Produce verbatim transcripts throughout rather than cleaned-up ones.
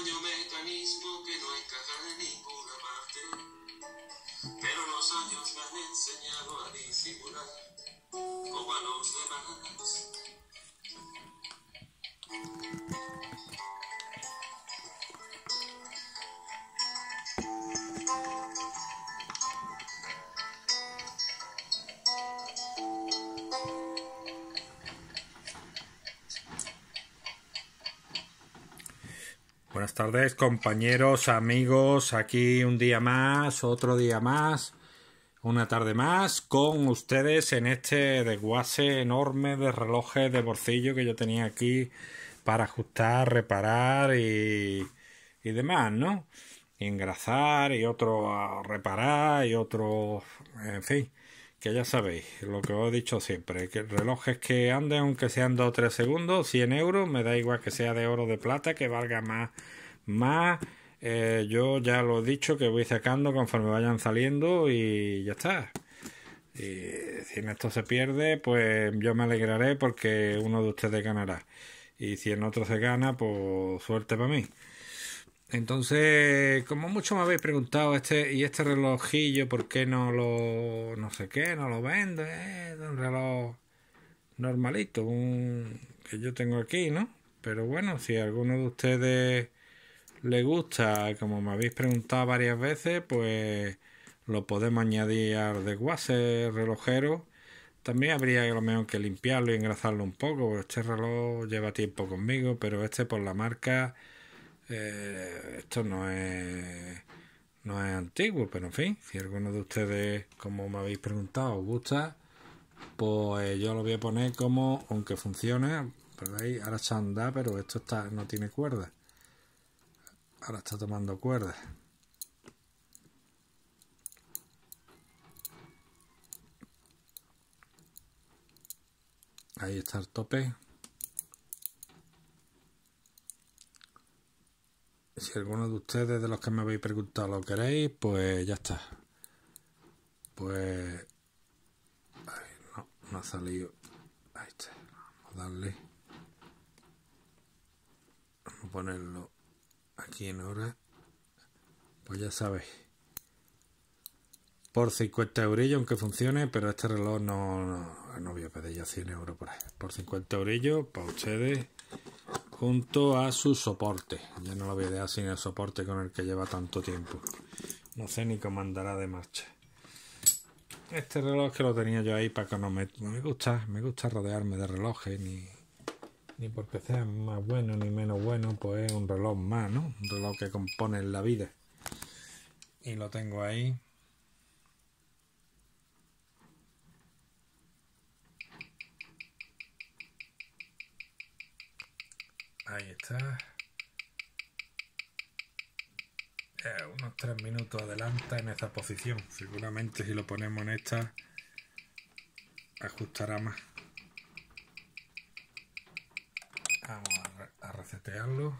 extraño mecanismo que no encaja de ninguna parte, pero los años me han enseñado a disimular como a los demás. Buenas tardes, compañeros, amigos, aquí un día más, otro día más, una tarde más, con ustedes en este desguace enorme de relojes de bolsillo que yo tenía aquí para ajustar, reparar y, y demás, ¿no? Y engrasar y otro a reparar y otro, en fin, que ya sabéis, lo que os he dicho siempre, que relojes que anden, aunque sean dos o tres segundos, cien euros, me da igual que sea de oro o de plata, que valga más, más, eh, yo ya lo he dicho, que voy sacando conforme vayan saliendo y ya está. Y si en esto se pierde, pues yo me alegraré porque uno de ustedes ganará. Y si en otro se gana, pues suerte para mí. Entonces, como mucho me habéis preguntado, este y este relojillo, ¿por qué no lo, no sé qué, no lo vende? Eh, es un reloj normalito, un que yo tengo aquí, ¿no? Pero bueno, si a alguno de ustedes le gusta, como me habéis preguntado varias veces, pues lo podemos añadir al desguace relojero. También habría a lo mejor que limpiarlo y engrasarlo un poco, porque este reloj lleva tiempo conmigo, pero este por la marca... Eh, esto no es no es antiguo, pero en fin, si alguno de ustedes, como me habéis preguntado, os gusta, pues yo lo voy a poner como, aunque funcione, ¿veis? Ahora está andando, pero esto está no tiene cuerda, ahora está tomando cuerda. Ahí está el tope. Si alguno de ustedes, de los que me habéis preguntado, lo queréis, pues ya está. Pues... Ay, no, no ha salido. Ahí está. Vamos a darle. Vamos a ponerlo aquí en hora. Pues ya sabéis. Por cincuenta eurillos, aunque funcione, pero este reloj no, no, no voy a pedir ya cien euros por ahí. Por cincuenta eurillos, para ustedes... junto a su soporte. Ya no lo voy a dejar sin el soporte con el que lleva tanto tiempo. No sé ni cómo andará de marcha. Este reloj que lo tenía yo ahí para que no me... Me gusta, me gusta rodearme de relojes, ni, ni porque sean más buenos ni menos buenos, pues es un reloj más, ¿no? Un reloj que compone la vida. Y lo tengo ahí. Ahí está. Eh, unos tres minutos adelanta en esa posición. Seguramente si lo ponemos en esta, ajustará más. Vamos a, re a resetearlo.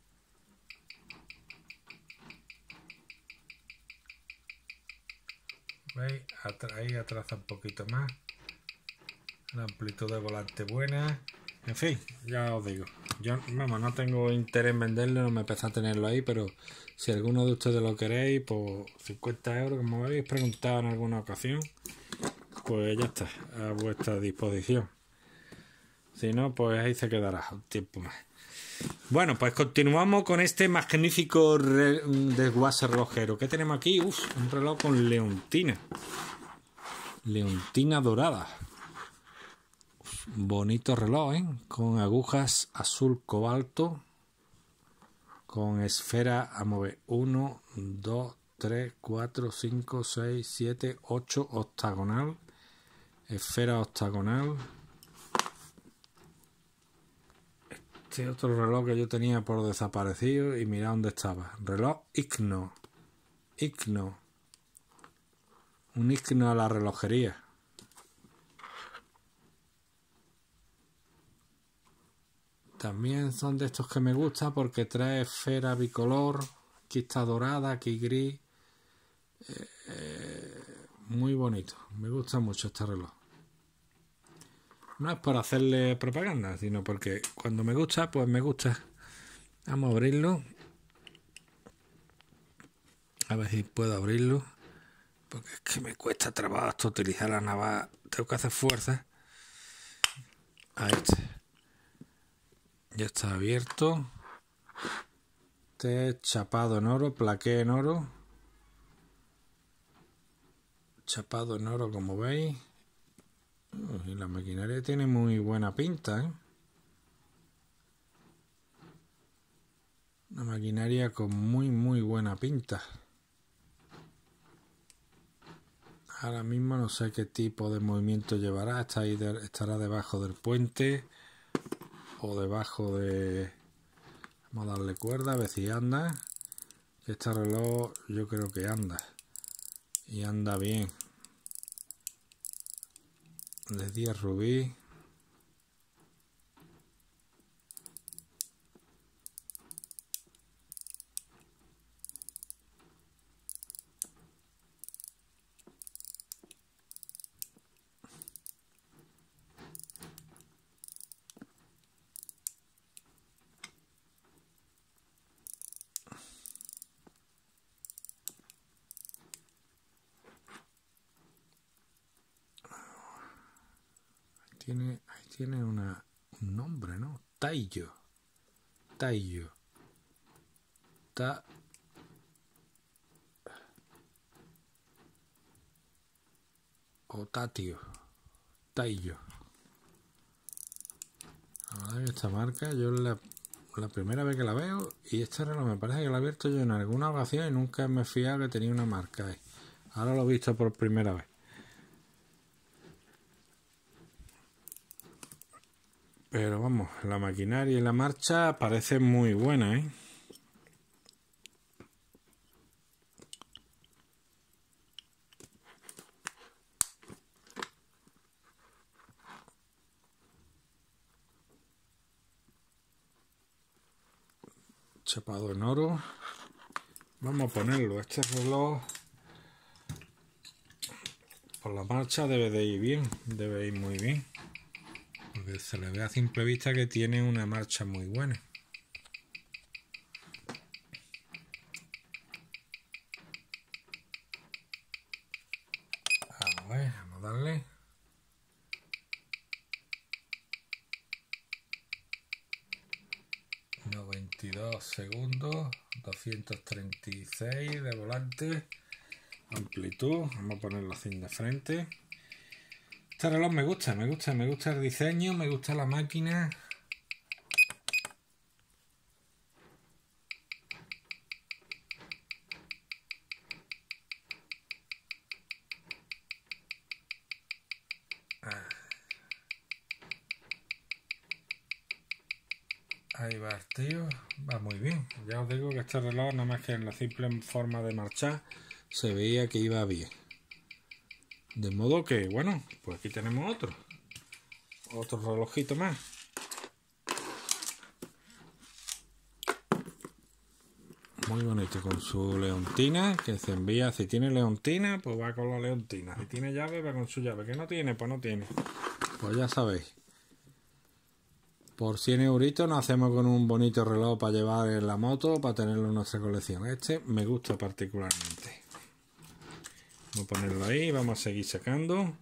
¿Veis? Atra ahí atrasa un poquito más. La amplitud de volante buena. En fin, ya os digo. Yo, vamos, no tengo interés en venderlo, no me empecé a tenerlo ahí, pero si alguno de ustedes lo queréis, pues cincuenta euros, como me habéis preguntado en alguna ocasión, pues ya está, a vuestra disposición. Si no, pues ahí se quedará un tiempo más. Bueno, pues continuamos con este magnífico desguace relojero. ¿Qué tenemos aquí? Uf, un reloj con leontina. Leontina dorada. Bonito reloj, ¿eh? Con agujas azul cobalto, con esfera a mover uno, dos, tres, cuatro, cinco, seis, siete, ocho, octagonal, esfera octagonal. Este otro reloj que yo tenía por desaparecido y mira dónde estaba. Reloj Igno. Igno. Un Igno a la relojería. También son de estos que me gusta porque trae esfera bicolor. Aquí está dorada, aquí gris. Eh, eh, muy bonito. Me gusta mucho este reloj. No es por hacerle propaganda, sino porque cuando me gusta, pues me gusta. Vamos a abrirlo. A ver si puedo abrirlo. Porque es que me cuesta trabajo hasta utilizar la navaja. Tengo que hacer fuerza. Ahí está. Ya está abierto. Este es chapado en oro, plaqué en oro. Chapado en oro, como veis. Y la maquinaria tiene muy buena pinta, ¿eh? Una maquinaria con muy muy buena pinta. Ahora mismo no sé qué tipo de movimiento llevará. Está ahí de, estará debajo del puente o debajo de... Vamos a darle cuerda a ver si anda. Este reloj yo creo que anda. Y anda bien. De diez rubí. Tiene, ahí tiene una, un nombre, ¿no? Taiyo. Taiyo. Ta... O Tatio. Taiyo. Ahora esta marca yo la, la primera vez que la veo, y este reloj me parece que lo he abierto yo en alguna ocasión y nunca me he fijado que tenía una marca ahí. Ahora lo he visto por primera vez. Pero vamos, la maquinaria y la marcha parecen muy buenas, ¿eh? Chapado en oro. Vamos a ponerlo. Este reloj por la marcha debe de ir bien, debe ir muy bien. Porque se le ve a simple vista que tiene una marcha muy buena. Vamos a ver, vamos a darle. noventa y dos segundos, doscientos treinta y seis de volante. Amplitud, vamos a ponerlo así de frente. Este reloj me gusta, me gusta, me gusta el diseño, me gusta la máquina. Ahí va el tío, va muy bien. Ya os digo que este reloj, nada más que en la simple forma de marchar, se veía que iba bien. De modo que, bueno, pues aquí tenemos otro. Otro relojito más. Muy bonito, con su leontina, que se envía. Si tiene leontina, pues va con la leontina. Si tiene llave, va con su llave. Que no tiene, pues no tiene. Pues ya sabéis. Por cien euritos nos hacemos con un bonito reloj para llevar en la moto, para tenerlo en nuestra colección. Este me gusta particularmente. Vamos a ponerlo ahí, vamos a seguir sacando.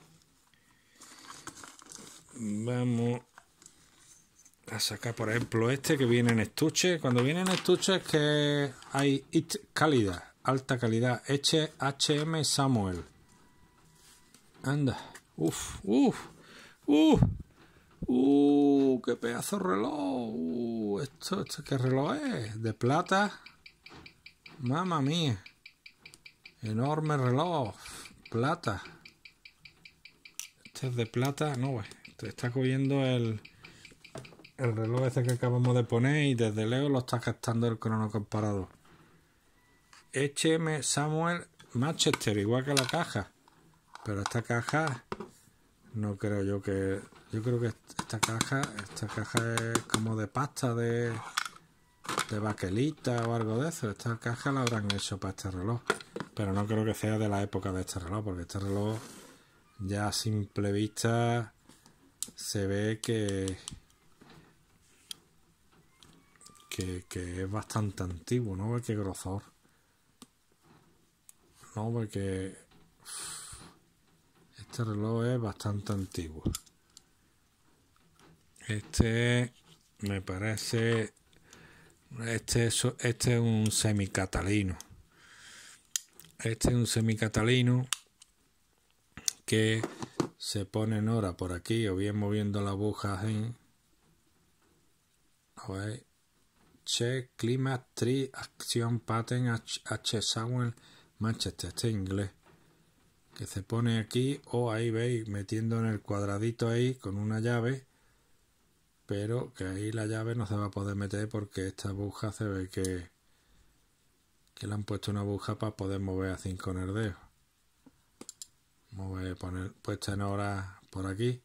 Vamos a sacar, por ejemplo, este que viene en estuche. Cuando viene en estuche es que hay calidad, alta calidad. H M Samuel. Anda. Uf, uf, uf. Uh, qué pedazo de reloj. Uh, esto, esto, ¿qué reloj es? De plata. Mamma mía. Enorme reloj. Plata. Este es de plata. No, te está cogiendo el, el reloj ese que acabamos de poner y desde lejos lo está captando el crono comparador. H M Samuel Manchester, igual que la caja. Pero esta caja no creo yo que... Yo creo que esta caja, esta caja es como de pasta de, de baquelita o algo de eso. Esta caja la habrán hecho para este reloj. Pero no creo que sea de la época de este reloj, porque este reloj ya a simple vista se ve que, que, que es bastante antiguo, ¿no? Qué grosor. no, porque este reloj es bastante antiguo. Este me parece, este es, este es un semicatalino. Este es un semicatalino que se pone en hora por aquí, o bien moviendo la aguja en a ver, Che, Clima, Tri, Acción, Pattern, H, H Samuel, Manchester, este inglés, que se pone aquí, o ahí veis, metiendo en el cuadradito ahí con una llave, pero que ahí la llave no se va a poder meter porque esta aguja se ve que que le han puesto una aguja para poder mover así con el dedo. Mover, poner, puesta en hora por aquí.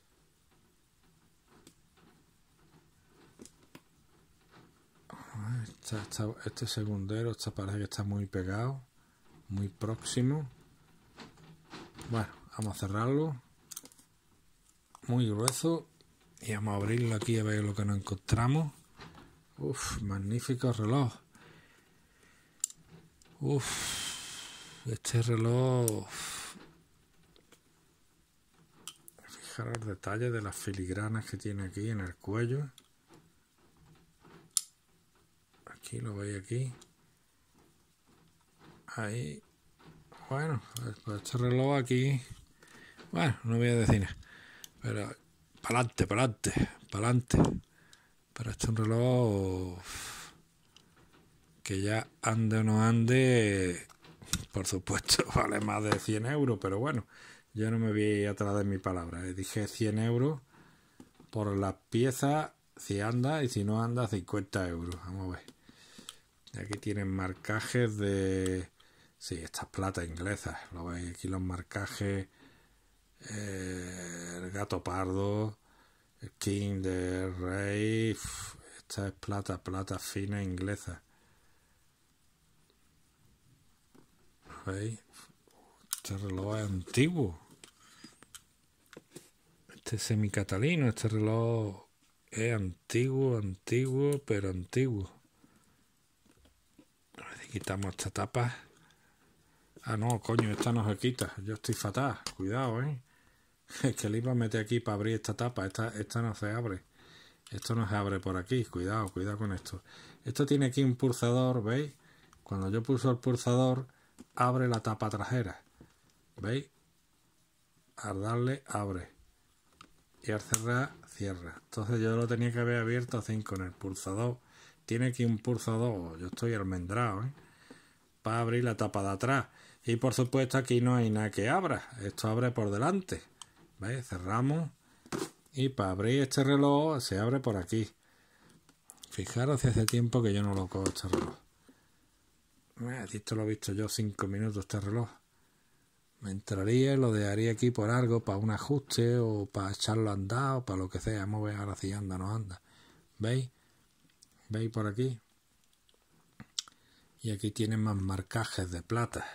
Esta, esta, este segundero, esta parece que está muy pegado, muy próximo. Bueno, vamos a cerrarlo. Muy grueso. Y vamos a abrirlo aquí a ver lo que nos encontramos. Uf, magnífico reloj. Uf, este reloj. Fijaros los detalles de las filigranas que tiene aquí en el cuello. Aquí lo veis aquí. Ahí. Bueno, pues este reloj aquí. Bueno, no voy a decir nada. Pero para adelante, para adelante, para adelante. Pero este es un reloj que ya ande o no ande, por supuesto, vale más de cien euros. Pero bueno, yo no me voy atrás de mi palabra. Dije cien euros por las piezas, si anda, y si no anda, cincuenta euros. Vamos a ver. Aquí tienen marcajes de... Sí, estas platas inglesas. Lo veis aquí los marcajes. Eh, el gato pardo. El king de rey. Uf, esta es plata, plata fina inglesa. ¿Veis? Este reloj es antiguo. Este semicatalino. Este reloj es antiguo, antiguo, pero antiguo. Quitamos esta tapa. Ah, no, coño, esta no se quita. Yo estoy fatal. Cuidado, ¿eh? Es que le iba a meter aquí para abrir esta tapa. Esta, esta no se abre. Esto no se abre por aquí. Cuidado, cuidado con esto. Esto tiene aquí un pulsador, ¿veis? Cuando yo pulso el pulsador, abre la tapa trasera. ¿Veis? Al darle, abre. Y al cerrar, cierra. Entonces yo lo tenía que haber abierto así con el pulsador. Tiene aquí un pulsador. Yo estoy almendrado, ¿eh? Para abrir la tapa de atrás. Y por supuesto aquí no hay nada que abra. Esto abre por delante. ¿Veis? Cerramos. Y para abrir este reloj se abre por aquí. Fijaros si hace tiempo que yo no lo cojo este reloj. Eh, esto lo he visto yo cinco minutos este reloj. Me entraría y lo dejaría aquí por algo, para un ajuste o para echarlo a andar o para lo que sea. Vamos a ver ahora si anda o no anda. ¿Veis? ¿Veis por aquí? Y aquí tienen más marcajes de plata.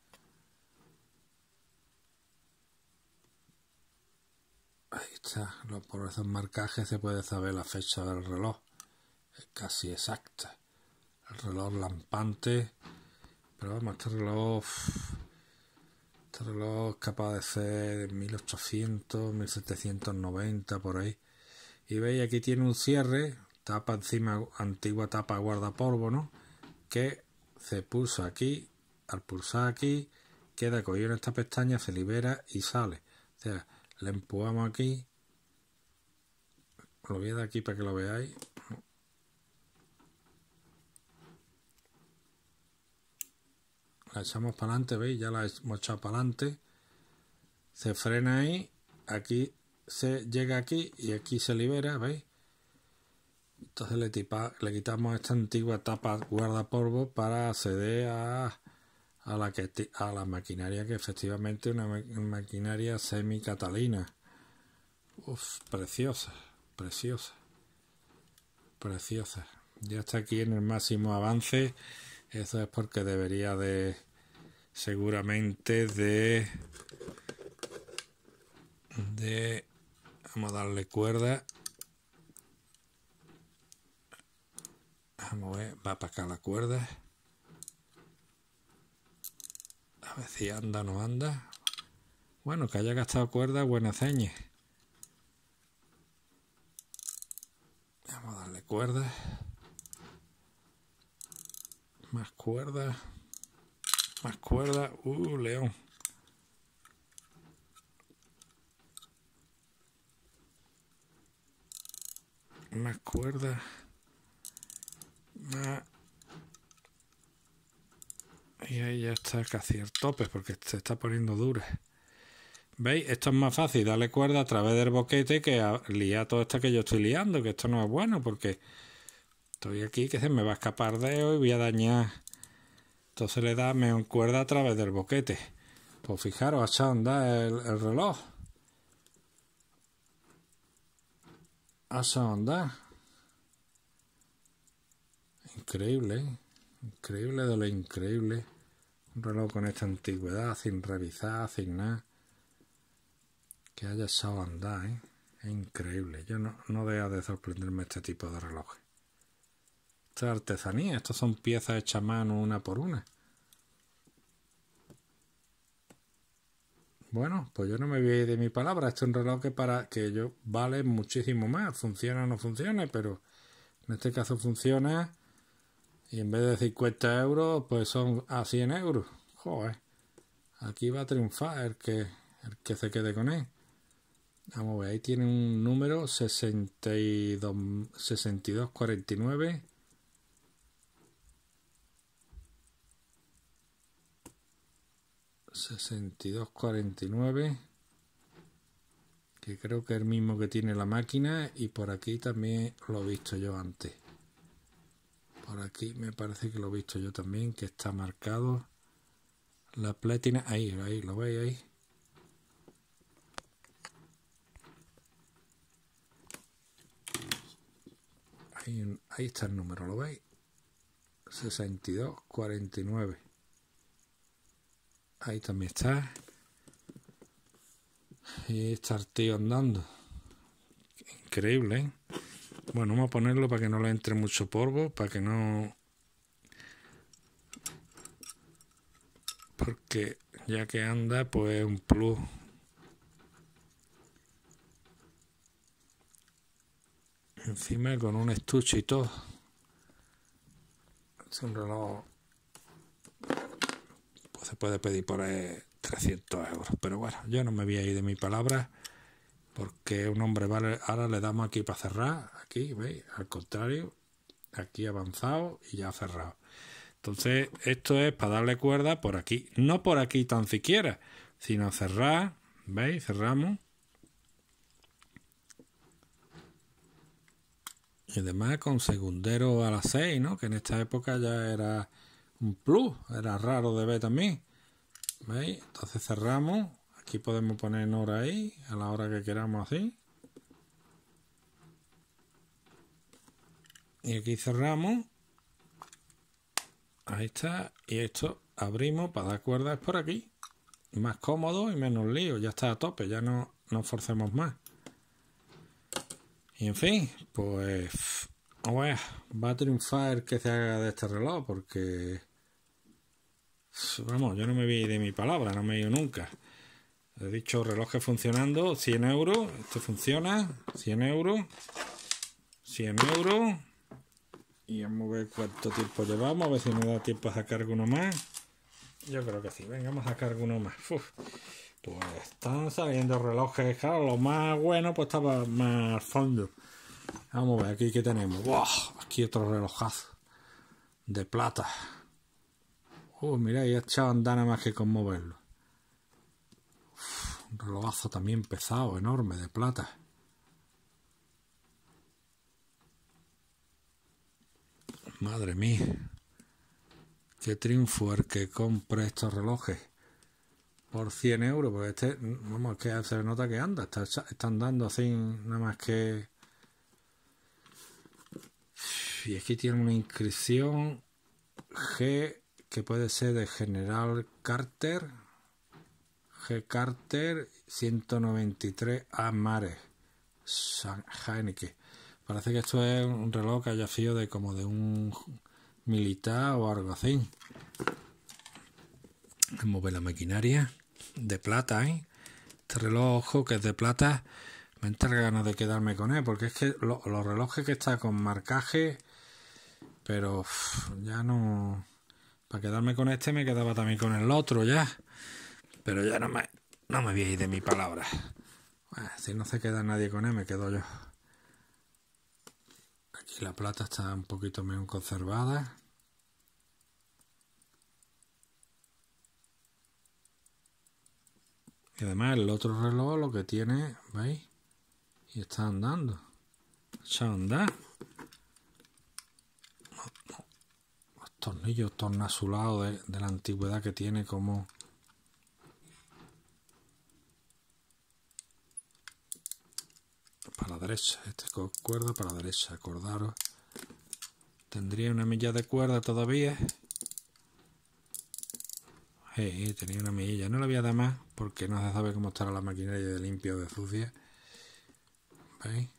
Ahí está. Por esos marcajes se puede saber la fecha del reloj. Es casi exacta. El reloj lampante. Pero vamos, este reloj... Este reloj es capaz de ser de mil ochocientos, mil setecientos noventa, por ahí. Y veis, aquí tiene un cierre. Tapa encima, antigua tapa guardapolvo, ¿no? Que se pulsa aquí. Al pulsar aquí, queda cogido en esta pestaña, se libera y sale. O sea, le empujamos aquí. Lo voy a dar aquí para que lo veáis. La echamos para adelante, ¿veis? Ya la hemos echado para adelante. Se frena ahí. Aquí se llega aquí y aquí se libera, ¿veis? Entonces le, tipa, le quitamos esta antigua tapa guardapolvo para acceder a, a, la, que, a la maquinaria, que efectivamente es una, una maquinaria semicatalina. Uf, preciosa, preciosa, preciosa. Ya está aquí en el máximo avance. Eso es porque debería de, seguramente de, de, vamos a darle cuerda. Vamos a ver, va para acá la cuerda. A ver si anda o no anda. Bueno, que haya gastado cuerda, buena seña. Vamos a darle cuerda. Más cuerda. Más cuerda. Uh, león. Más cuerda. Más. Y ahí ya está casi el tope porque se está poniendo dura. ¿Veis? Esto es más fácil darle cuerda a través del boquete que a liar todo esto que yo estoy liando, que esto no es bueno porque estoy aquí que se me va a escapar dedo y voy a dañar. Entonces le da mejor cuerda a través del boquete. Pues fijaros, ha echado a andar el, el reloj. Ha echado a andar. Increíble, ¿eh? Increíble de lo increíble. Un reloj con esta antigüedad, sin revisar, sin nada. Que haya echado a andar, ¿eh? Es increíble. Yo no, no deja de sorprenderme este tipo de relojes. Esto es artesanía. Estos son piezas hechas a mano una por una. Bueno, pues yo no me voy a ir de mi palabra. Este es un reloj que para que yo vale muchísimo más. Funciona o no funcione, pero en este caso funciona. Y en vez de cincuenta euros, pues son a cien euros. Joder. Aquí va a triunfar el que, el que se quede con él. Vamos a ver, ahí tiene un número sesenta y dos cuarenta y nueve. sesenta y dos cuarenta y nueve. Que creo que es el mismo que tiene la máquina. Y por aquí también lo he visto yo antes. Por aquí me parece que lo he visto yo también, que está marcado la plétina. Ahí, ahí, ¿lo veis ahí? Ahí, ahí está el número, ¿lo veis? sesenta y dos cuarenta y nueve. Ahí también está. Y está el tío andando. Increíble, ¿eh? Bueno, vamos a ponerlo para que no le entre mucho polvo, para que no... Porque ya que anda, pues un plus. Encima con un estuche y todo. Es un reloj... Pues se puede pedir por ahí trescientos euros. Pero bueno, yo no me voy a ir de mi palabra. Porque un hombre vale. Ahora le damos aquí para cerrar. Aquí, ¿veis? Al contrario. Aquí avanzado y ya cerrado. Entonces, esto es para darle cuerda por aquí. No por aquí tan siquiera, sino cerrar. ¿Veis? Cerramos. Y además con segundero a las seis, ¿no? Que en esta época ya era un plus. Era raro de ver también. ¿Veis? Entonces cerramos. Aquí podemos poner hora ahí, a la hora que queramos así. Y aquí cerramos. Ahí está. Y esto abrimos para dar cuerdas por aquí. Más cómodo y menos lío. Ya está a tope, ya no nos forcemos más. Y en fin, pues... Bueno, va a triunfar el que se haga de este reloj porque... Vamos, yo no me vi de mi palabra, no me he ido nunca. He dicho relojes funcionando, cien euros, esto funciona, cien euros, cien euros. Y vamos a ver cuánto tiempo llevamos, a ver si nos da tiempo a sacar alguno más. Yo creo que sí, venga, vamos a sacar alguno más. Uf, pues están saliendo relojes, claro, lo más bueno pues estaba más al fondo. Vamos a ver aquí qué tenemos. ¡Wow! Aquí otro relojazo de plata. Uh, mira, ya he echado a andar nada más que con moverlo. Un relojazo también pesado, enorme, de plata. Madre mía. Qué triunfo el que compre estos relojes. Por cien euros, porque este, vamos, es que se nota que anda. Está, está andando así, nada más que... Y aquí tiene una inscripción G, que puede ser de General Carter. G. Carter ciento noventa y tres A. Mare Heineken. Parece que esto es un reloj que haya sido de como de un militar o algo así. Vamos a ver la maquinaria de plata, ¿eh? Este reloj, ojo, que es de plata. Me entra ganas de quedarme con él, porque es que lo, los relojes que está con marcaje, pero uff, ya no... Para quedarme con este me quedaba también con el otro ya. Pero ya no me, no me voy a ir de mi palabra. Bueno, si no se queda nadie con él, me quedo yo. Aquí la plata está un poquito menos conservada. Y además el otro reloj lo que tiene, ¿veis? Y está andando. Echado a andar. Los tornillos tornasolados de, de la antigüedad que tiene como... Para la derecha, este cuerda para la derecha, acordaros. Tendría una milla de cuerda todavía. Sí, tenía una milla, no le voy a dar más porque no se sabe cómo estará la maquinaria de limpia o de sucia. ¿Veis?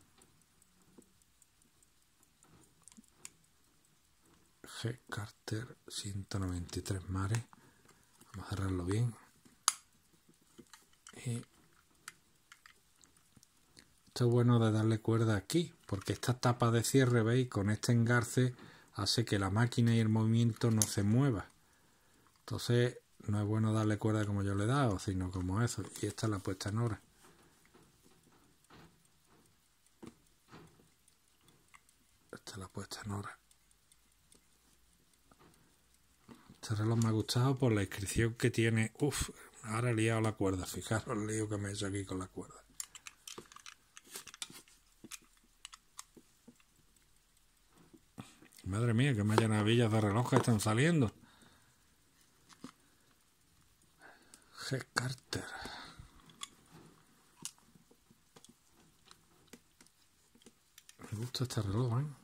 G. Carter ciento noventa y tres mares. Vamos a cerrarlo bien. Y esto es bueno de darle cuerda aquí, porque esta tapa de cierre, veis, con este engarce hace que la máquina y el movimiento no se mueva. Entonces no es bueno darle cuerda como yo le he dado, sino como eso. Y esta es la puesta en hora. Esta es la puesta en hora. Este reloj me ha gustado por la inscripción que tiene. Uf, ahora he liado la cuerda. Fijaros el lío que me he hecho aquí con la cuerda. Madre mía, que maravillas de relojes están saliendo. G. Carter. Me gusta este reloj, ¿eh?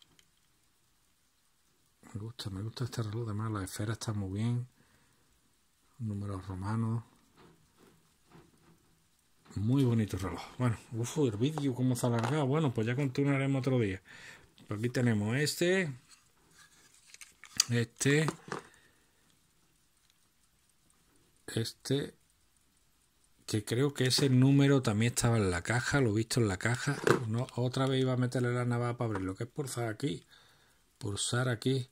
Me gusta, me gusta este reloj. Además, la esfera está muy bien. Números romanos. Muy bonito reloj. Bueno, uf, el vídeo cómo se ha alargado. Bueno, pues ya continuaremos otro día. Pues aquí tenemos este. Este. Este. Que creo que ese número también estaba en la caja. Lo he visto en la caja. No, otra vez iba a meterle la navaja para abrir. Lo que es pulsar aquí. Pulsar aquí.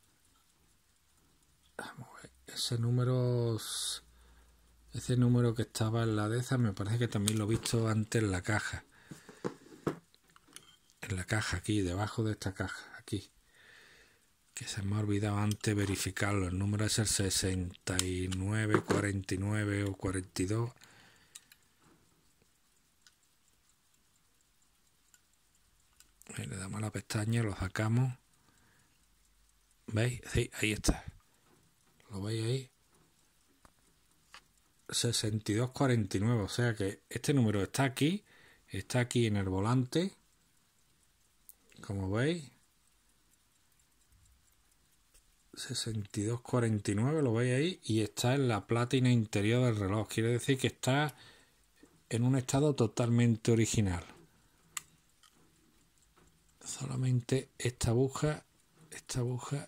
Vamos a ver. Ese número... Ese número que estaba en la de esa me parece que también lo he visto antes en la caja. En la caja aquí, debajo de esta caja, aquí. Que se me ha olvidado antes verificarlo. El número es el sesenta y nueve, cuarenta y nueve o cuarenta y dos. Ahí le damos a la pestaña, lo sacamos. ¿Veis? Sí, ahí está. ¿Lo veis ahí? sesenta y dos cuarenta y nueve, o sea que este número está aquí, está aquí en el volante, como veis, sesenta y dos cuarenta y nueve, lo veis ahí, y está en la pátina interior del reloj, quiere decir que está en un estado totalmente original. Solamente esta aguja, esta aguja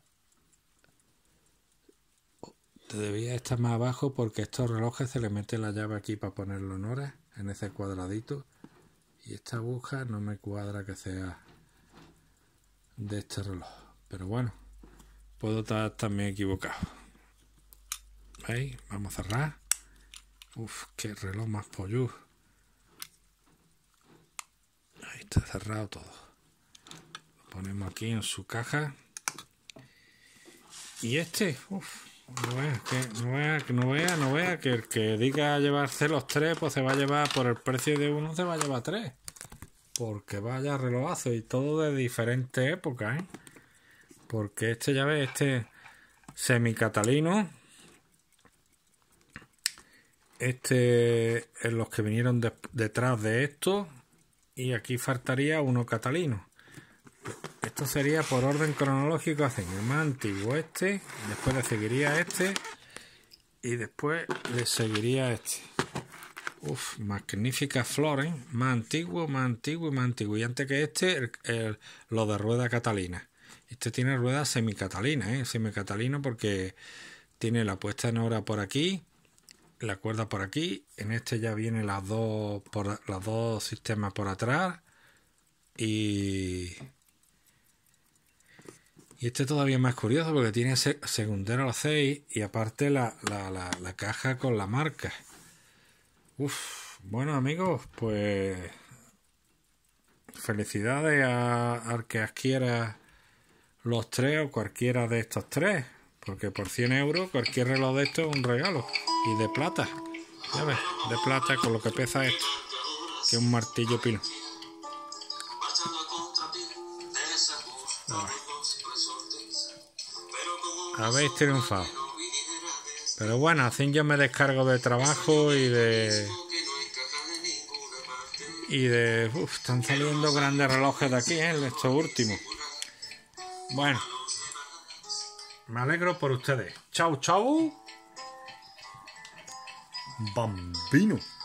debía estar más abajo porque a estos relojes se le mete la llave aquí para ponerlo en horas, en ese cuadradito, y esta aguja no me cuadra que sea de este reloj, pero bueno, puedo estar también equivocado. ¿Veis? Vamos a cerrar. Uf, qué reloj más polludo. Ahí está cerrado todo. Lo ponemos aquí en su caja. Y este, uff. No vea, que no vea, que no vea, no vea, que el que diga llevarse los tres, pues se va a llevar, por el precio de uno, se va a llevar tres. Porque vaya relojazo, y todo de diferentes épocas, ¿eh? Porque este, ya ves, este semicatalino, este es los que vinieron de, detrás de esto, y aquí faltaría uno catalino. Esto sería por orden cronológico, hacen el más antiguo este, después le seguiría este y después le seguiría este. Uf, magnífica flor, ¿eh? Más antiguo, más antiguo y más antiguo. Y antes que este, el, el, lo de rueda catalina. Este tiene rueda semicatalina, ¿eh? Semicatalino porque tiene la puesta en hora por aquí, la cuerda por aquí. En este ya vienen las dos por las dos sistemas por atrás y y este todavía es más curioso porque tiene segundero a los seis y aparte la, la, la, la caja con la marca. Uf, bueno amigos, pues felicidades a, al que adquiera los tres o cualquiera de estos tres, porque por cien euros cualquier reloj de esto es un regalo. Y de plata, ya ves, de plata con lo que pesa esto, que es un martillo pino. Habéis triunfado. Pero bueno, así yo me descargo de trabajo y de... Y de... Uf, están saliendo grandes relojes de aquí, ¿eh? Estos últimos. Bueno. Me alegro por ustedes. Chau, chau. Bambino.